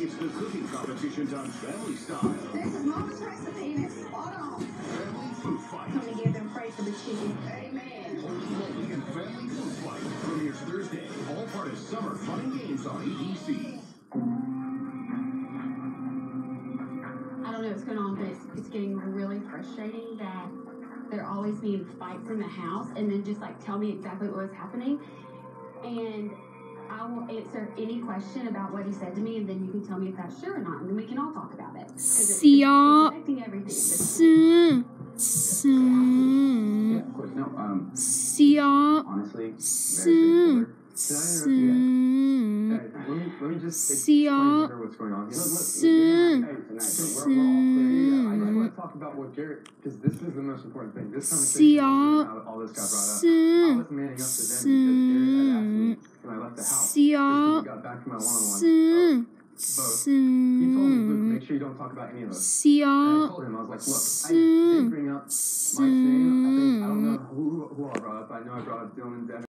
It's the cooking competition done family style. This is Mama's recipe and it's spot on. Family Food Fight. Come together and pray for the chicken. Amen. Holy Moly and Family Food Fight premieres Thursday. All part of Summer Fun and Games on EDC. I don't know what's going on, but it's getting really frustrating that there always being fights in the house, and then just like tell me exactly what was happening, and I will answer any question about what he said to me, and then you can tell me if that's true or not, and then we can all talk about it. It's affecting everything. Yeah, of course. No, honestly, very straightforward. Can I interrupt you? Let me just explain to her what's going on here. Look, you're gonna have tonight, but we're all clear. Yeah, I just want to talk about what Garrett, because this is the most important thing. This conversation, how all this got brought up. I was manning up to them because Garrett had asked me when I left the house. Just when we got back from my one-on-one. Both. He told me, Luke, make sure you don't talk about any of us. And I told him, I was like, look, I did bring up my thing. I don't know who I brought up. I know I brought up Dylan and Devin.